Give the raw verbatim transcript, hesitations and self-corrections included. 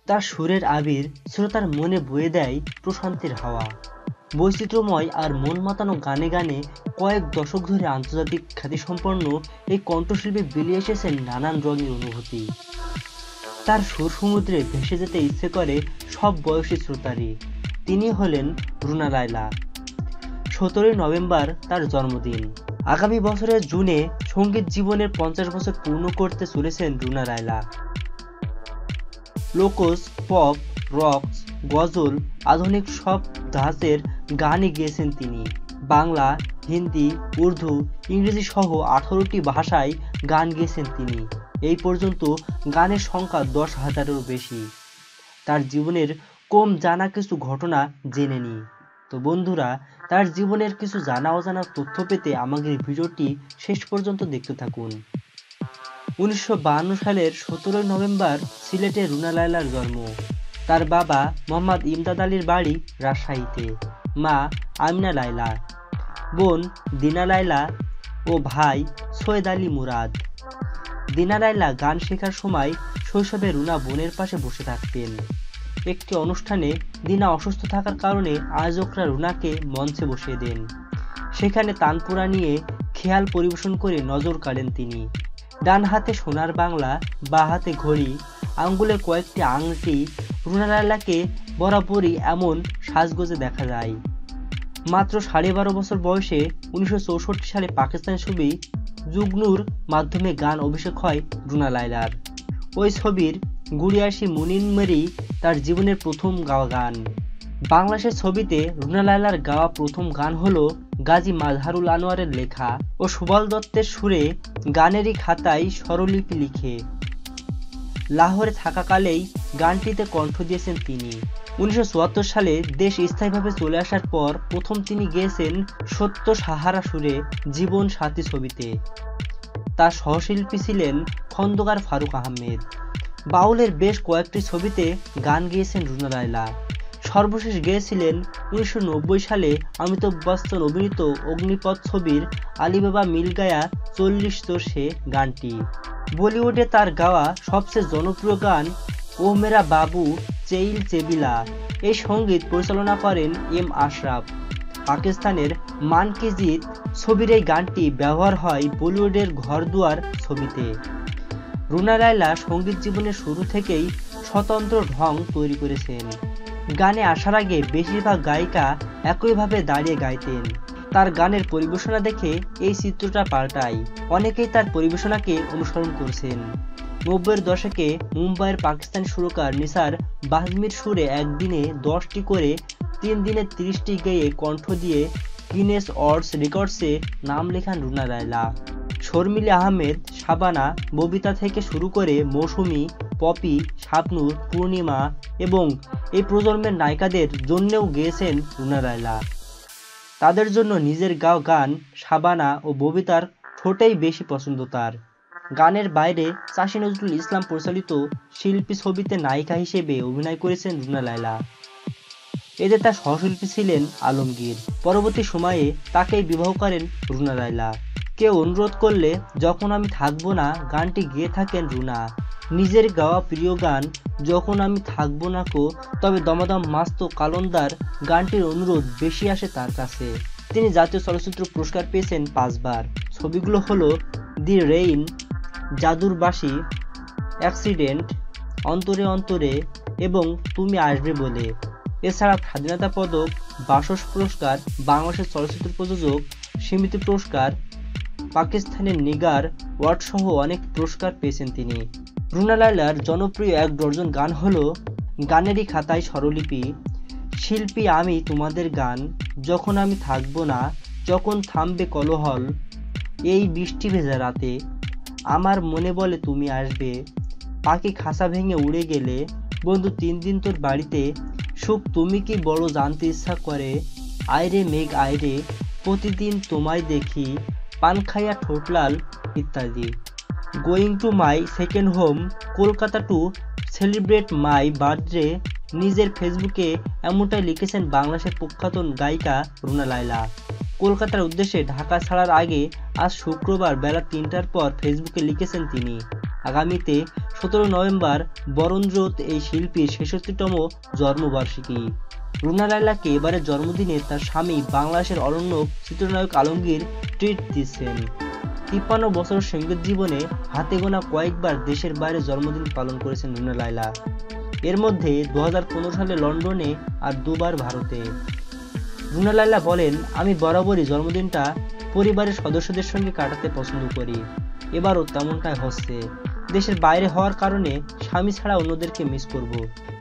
তার সুরের আবির শ্রোতার মনে বয়ে দেয় প্রশান্তির হাওয়া। বৈচিত্র্যময় আর মন মাতানো গানে গানে কয়েক দশক ধরে আন্তর্জাতিক খ্যাতিসম্পন্ন এই কণ্ঠশিল্পী বিলিয়ে এসেছেন নানান রঙের অনুভূতি। তার সুর সমুদ্রে ভেসে যেতে ইচ্ছে করে সব বয়সী শ্রোতারই। তিনি হলেন রুনা লায়লা। সতেরোই নভেম্বর তার জন্মদিন। আগামী বছরের জুনে সঙ্গীত জীবনের পঞ্চাশ বছর পূর্ণ করতে চলেছেন রুনা লায়লা। লোকজ, পপ, রকস, গজল, আধুনিক সব ধাঁচের গানই গেয়েছেন তিনি। বাংলা, হিন্দি, উর্দু, ইংরেজি সহ আঠারোটি ভাষায় গান গেয়েছেন তিনি। এই পর্যন্ত গানের সংখ্যা দশ হাজারেরও বেশি। তার জীবনের কম জানা কিছু ঘটনা জেনে নিই। তো বন্ধুরা, তার জীবনের কিছু জানা অজানা তথ্য পেতে আমাদের ভিডিওটি শেষ পর্যন্ত দেখতে থাকুন। উনিশশো বাহান্ন সালের সতেরোই নভেম্বর সিলেটে রুনা লায়লার জন্ম। তার বাবা মোহাম্মদ ইমদাদ আলীর বাড়ি রাজশাহীতে, মা আমিনা লায়লা, বোন দিনা লায়লা ও ভাই সৈয়দ আলী মুরাদ। দিনা লায়লা গান শেখার সময় শৈশবে রুনা বোনের পাশে বসে থাকতেন। একটি অনুষ্ঠানে দিনা অসুস্থ থাকার কারণে আয়োজকরা রুনাকে মঞ্চে বসিয়ে দেন। সেখানে তানপুরা নিয়ে খেয়াল পরিবেশন করে নজর কাড়েন তিনি। ডান হাতে সোনার বাংলা, বা হাতে ঘড়ি, আঙ্গুলে কয়েকটি আংটি। রুনা লায়লাকে বরাবরই এমন সাজগোজে দেখা যায়। মাত্র সাড়ে বারো বছর বয়সে উনিশশো চৌষট্টি সালে পাকিস্তানি ছবি জুগনুর মাধ্যমে গান অভিষেক হয় রুনা লায়লার। ওই ছবির গুড়িয়াসি মুনিনমেরি তার জীবনের প্রথম গাওয়া গান। বাংলাদেশের ছবিতে রুনা লায়লার গাওয়া প্রথম গান হলো গাজী মাজহারুল আনোয়ারের লেখা ও সুবল দত্তের সুরে গানেরই খাতায় স্বরলিপি লিখে। লাহোরে থাকাকালেই গানটিতে কণ্ঠ দিয়েছেন তিনি। উনিশশো চুয়াত্তর সালে দেশ স্থায়ীভাবে চলে আসার পর প্রথম তিনি গেয়েছেন সত্য সাহারা সুরে জীবন সাথী ছবিতে। তার সহশিল্পী ছিলেন খন্দকার ফারুক আহমেদ। বাউলের বেশ কয়েকটি ছবিতে গান গেয়েছেন রুনা লায়লা। সর্বশেষ গেয়েছিলেন উনিশশো নব্বই সালে অমিতাভ বচ্চন অভিনীত অগ্নিপথ ছবির আলিবাবা মিল গায়া চল্লিশ তোরসে গানটি। বলিউডে তার গাওয়া সবচেয়ে জনপ্রিয় গান ও মেরা বাবু চেইল চেবিলা। এই সঙ্গীত পরিচালনা করেন এম আশরাফ। পাকিস্তানের মান কি জিত ছবির এই গানটি ব্যবহার হয় বলিউডের ঘরদুয়ার ছবিতে। রুনা লায়লা সঙ্গীত জীবনের শুরু থেকেই স্বতন্ত্র ঢং তৈরি করেছেন। গানে আসার আগে বেশিরভাগ গায়িকা একইভাবে দাঁড়িয়ে গাইতেন। তার গানের পরিবেশনা দেখে এই চিত্রটা পাল্টায়। অনেকেই তার পরিবেশনাকে অনুসরণ করছেন। নব্বইয়ের দশকে মুম্বাইয়ের পাকিস্তানি সুরকার নিসার বাজমির সুরে একদিনে দশটি করে তিন দিনে তিরিশটি গেয়ে কণ্ঠ দিয়ে গিনেস ওয়ার্ল্ড রেকর্ডসে নাম লেখান রুনা লায়লা। শর্মিলী আহমেদ, শাবানা, ববিতা থেকে শুরু করে মৌসুমী, পপি, শাবনূর, পূর্ণিমা এবং এই প্রজন্মের নায়িকাদের জন্যও গেয়েছেন রুনা লায়লা। তাদের জন্য নিজের গাওয়া গান শাবানা ও ববিতার ঠোঁটেই বেশি পছন্দ তার। গানের বাইরে চাষী নজরুল ইসলাম পরিচালিত শিল্পী ছবিতে নায়িকা হিসেবে অভিনয় করেছেন রুনা লায়লা। এতে তার সহশিল্পী ছিলেন আলমগীর। পরবর্তী সময়ে তাকেই বিবাহ করেন রুনা লায়লা। কেউ অনুরোধ করলে যখন আমি থাকবো না গানটি গেয়ে থাকেন রুনা। নিজের গাওয়া প্রিয় গান যখন আমি থাকবো না কো তবে দমাদম মাস্ত কালন্দার গানটির অনুরোধ বেশি আসে তার কাছে। তিনি জাতীয় চলচ্চিত্র পুরস্কার পেয়েছেন পাঁচবার। ছবিগুলো হলো দি রেইন, জাদুর বাঁশি, অ্যাক্সিডেন্ট, অন্তরে অন্তরে এবং তুমি আসবে বলে। এছাড়া স্বাধীনতা পদক, বাসস পুরস্কার, বাংলাদেশের চলচ্চিত্র প্রযোজক সমিতি পুরস্কার, পাকিস্তানের নিগার ওয়ার্ড সহ অনেক পুরস্কার পেয়েছেন তিনি। রুনা লায়লার জনপ্রিয় এক ডজন গান হলো গানেরই খাতায় স্বরলিপি, শিল্পী আমি তোমাদের গান, যখন আমি থাকবো না, যখন থামবে কলহল, এই বৃষ্টি ভেজা রাতে, আমার মনে বলে তুমি আসবে, পাখি খাঁচা ভেঙে উড়ে গেলে, বন্ধু তিন দিন তোর বাড়িতে, সুখ তুমি কি বড় জানতে ইচ্ছা করে, আয়রে মেঘ আয়রে, প্রতিদিন তোমায় দেখি, পান খাইয়া ঠোঁটলাল ইত্যাদি। Going to my second home, Kolkata to celebrate my birthday. নিজের ফেসবুকে এমনটাই লিখেছেন বাংলাদেশের প্রখ্যাত গায়িকা রুনা লায়লা। কলকাতার উদ্দেশ্যে ঢাকা ছাড়ার আগে আজ শুক্রবার বেলা তিনটার পর ফেসবুকে লিখেছেন তিনি, আগামীতে সতেরো নভেম্বর বরণজোত এই শিল্পীর ছেষট্টিতম জন্মবার্ষিকী। রুনা লায়লাকে এবারের জন্মদিনে তার স্বামী বাংলাদেশের অরণ্যক চিত্রনায়ক আলমগীর ট্রিট দিচ্ছেন। তিপ্পান্ন বছর সঙ্গীত জীবনে হাতে গোনা কয়েকবার দেশের বাইরে জন্মদিন পালন করেছেন রুনা লায়লা। এর মধ্যে দু হাজার পনেরো সালে লন্ডনে আর দুবার ভারতে। রুনা লায়লা বলেন, আমি বরাবরই জন্মদিনটা পরিবারের সদস্যদের সঙ্গে কাটাতে পছন্দ করি। এবারও তেমনটাই হচ্ছে। দেশের বাইরে হওয়ার কারণে স্বামী ছাড়া অন্যদেরকে মিস করব।